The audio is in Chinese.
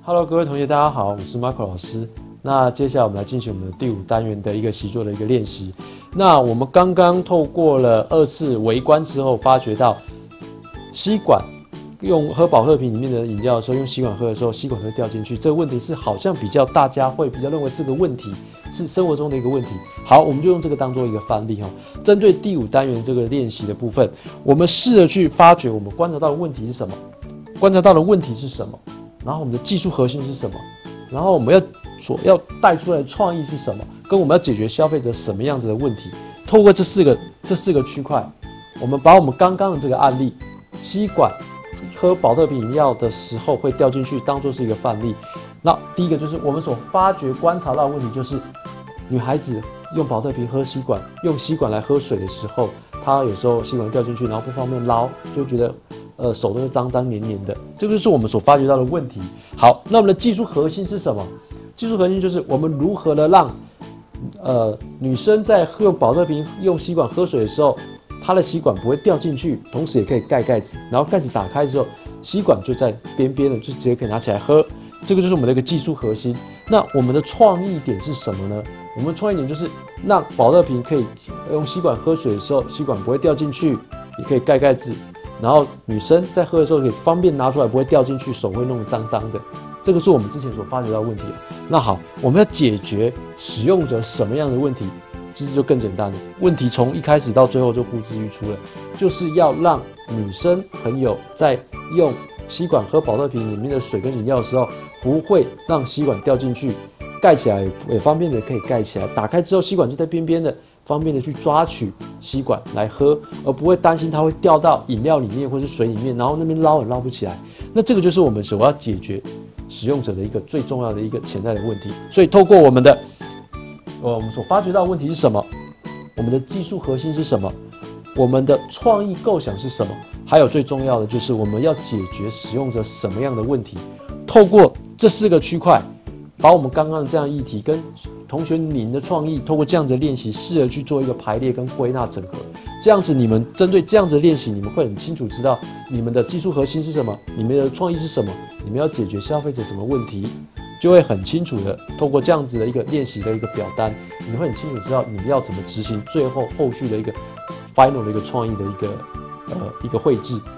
Hello， 各位同学，大家好，我是 Marco 老师。那接下来我们来进行我们的第5单元的一个习作的一个练习。那我们刚刚透过了2次围观之后，发觉到吸管用喝保特瓶里面的饮料的时候，用吸管喝的时候，吸管会掉进去。这个问题是好像大家会比较认为是个问题，是生活中的一个问题。好，我们就用这个当做一个范例哈。针对第5单元这个练习的部分，我们试着去发掘我们观察到的问题是什么，然后我们的技术核心是什么，然后我们要带出来的创意是什么，跟我们要解决消费者什么样子的问题。透过这四个区块，我们把我们刚刚的这个案例，吸管喝保特瓶饮料的时候会掉进去，当做是一个范例。那第一个就是我们所发掘观察到的问题，就是女孩子用保特瓶喝吸管，用吸管来喝水的时候，她有时候吸管掉进去，然后不方便捞，就觉得手都是脏脏黏黏的，这个就是我们所发觉到的问题。好，那我们的技术核心是什么？技术核心就是我们如何的让女生在用保特瓶用吸管喝水的时候，她的吸管不会掉进去，同时也可以盖盖子，然后盖子打开之后，吸管就在边边的，就直接可以拿起来喝。这个就是我们的一个技术核心。那我们的创意点是什么呢？我们创意点就是让保特瓶可以用吸管喝水的时候，吸管不会掉进去，也可以盖盖子。然后女生在喝的时候可以方便拿出来，不会掉进去，手会弄得脏脏的。这个是我们之前所发觉到的问题。那好，我们要解决使用者什么样的问题，其实就更简单了。问题从一开始到最后就呼之欲出了，就是要让女生朋友在用吸管喝保特瓶里面的水跟饮料的时候，不会让吸管掉进去，盖起来也方便的可以盖起来，打开之后吸管就在边边的，方便的去抓取吸管来喝，而不会担心它会掉到饮料里面或是水里面，然后那边捞也捞不起来。那这个就是我们所要解决使用者的一个最重要的一个潜在的问题。所以透过我们所发掘到的问题是什么，我们的技术核心是什么，我们的创意构想是什么，还有最重要的就是我们要解决使用者什么样的问题。透过这4个区块，把我们刚刚的这样议题跟同学您的创意，透过这样子的练习，试着去做一个排列跟归纳整合。这样子，你们针对这样子的练习，你们会很清楚知道你们的技术核心是什么，你们的创意是什么，你们要解决消费者什么问题，就会很清楚的透过这样子的一个练习的一个表单，你们会很清楚知道你们要怎么执行后续的一个 final 的一个创意的一个绘制。